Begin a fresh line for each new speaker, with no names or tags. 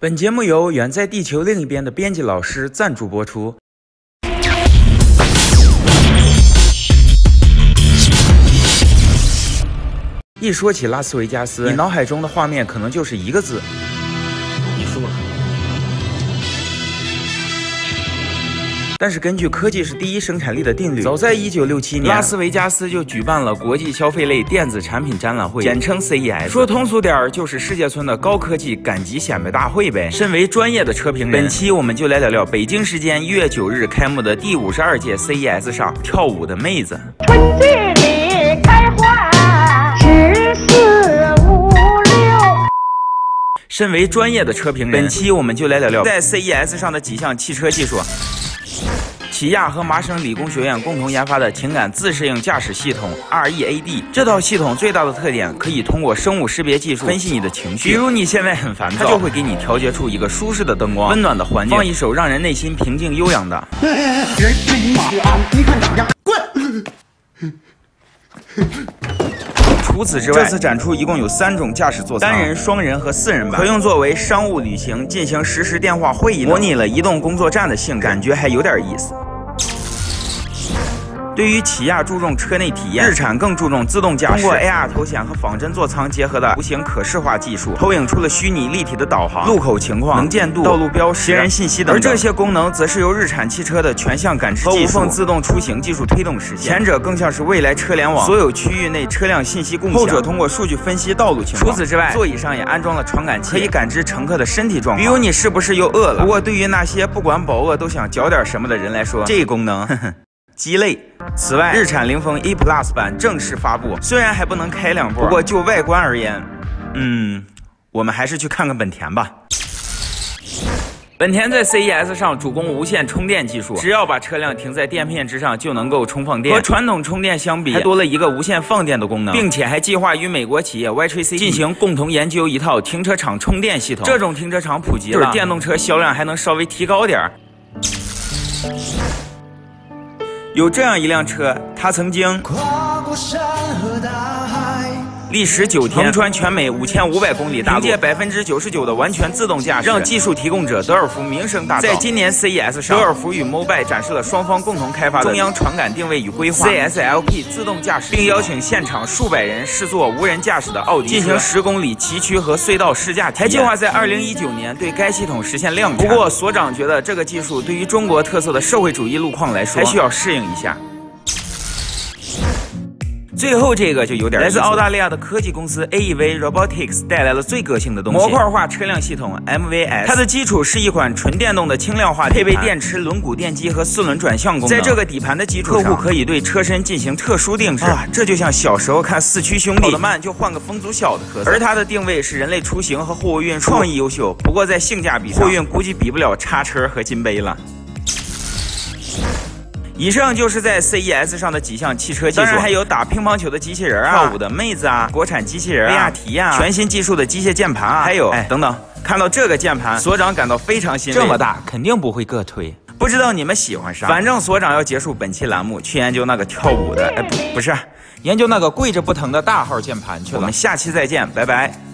本节目由远在地球另一边的编辑老师赞助播出。一说起拉斯维加斯，你脑海中的画面可能就是一个字：
你输了。
但是根据科技是第一生产力的定律，早在1967年，拉斯维加斯就举办了国际消费类电子产品展览会，简称 CES。说通俗点就是世界村的高科技赶集显摆大会呗。身为专业的车评人，本期我们就来聊聊北京时间1月9日开幕的第52届 CES 上跳舞的妹子。
春季里开花，14、5、6。
身为专业的车评人，本期我们就来聊聊在 CES 上的几项汽车技术。起亚和麻省理工学院共同研发的情感自适应驾驶系统 READ， 这套系统最大的特点可以通过生物识别技术分析你的情绪，比如你现在很烦躁，它就会给你调节出一个舒适的灯光、温暖的环境，放一首让人内心平静悠扬的。
人民马啊，你看长样，滚！
除此之外，这次展出一共有3种驾驶座舱，单人、双人和4人版，可用作为商务旅行进行实时电话会议，模拟了移动工作站的性质，感觉还有点意思。对于起亚注重车内体验，日产更注重自动驾驶。通过 AR 头显和仿真座舱结合的图形可视化技术，投影出了虚拟立体的导航、路口情况、能见度、道路标识、行人信息等等。而这些功能则是由日产汽车的全向感知技术和无缝自动出行技术推动实现。前者更像是未来车联网，所有区域内车辆信息共享；后者通过数据分析道路情况。除此之外，座椅上也安装了传感器，可以感知乘客的身体状况，比如你是不是又饿了。不过对于那些不管饱饿都想嚼点什么的人来说，这功能鸡肋。此外，日产凌风 E Plus 版正式发布，虽然还不能开2波，不过就外观而言，我们还是去看看本田吧。本田在 CES 上主攻无线充电技术，只要把车辆停在电片之上就能够充放电，和传统充电相比，还多了一个无线放电的功能，并且还计划与美国企业 YTC 进行共同研究一套停车场充电系统。这种停车场普及了，就是电动车销量还能稍微提高点。有这样一辆车，它曾经跨过山和大海，历时9天，横穿全美5500公里大陆，凭借99%的完全自动驾驶，让技术提供者德尔福名声大噪。在今年 CES 上，德尔福与 Mobile 展示了双方共同开发的中央传感定位与规划 CSLP 自动驾驶，并邀请现场数百人试坐无人驾驶的奥迪进行10公里崎岖和隧道试驾体验，还计划在2019年对该系统实现量产。不过所长觉得这个技术对于中国特色的社会主义路况来说，还需要适应一下。最后这个就有点来自澳大利亚的科技公司 AEV Robotics 带来了最个性的东西——模块化车辆系统 MVS。它的基础是一款纯电动的轻量化底盘，配备电池、轮毂电机和4轮转向功能。在这个底盘的基础上，客户可以对车身进行特殊定制。这就像小时候看四驱兄弟，跑得慢就换个风阻小的壳子。而它的定位是人类出行和货物运输，创意优秀。不过在性价比上，货运估计比不了叉车和金杯了。以上就是在 CES 上的几项汽车技术，当然还有打乒乓球的机器人啊，跳舞的妹子啊，国产机器人啊，维亚提啊，全新技术的机械键盘啊，还有等等。看到这个键盘，所长感到非常欣慰，这么大肯定不会硌腿。不知道你们喜欢啥？反正所长要结束本期栏目，去研究那个跳舞的，不是，研究那个跪着不疼的大号键盘去了。我们下期再见，拜拜。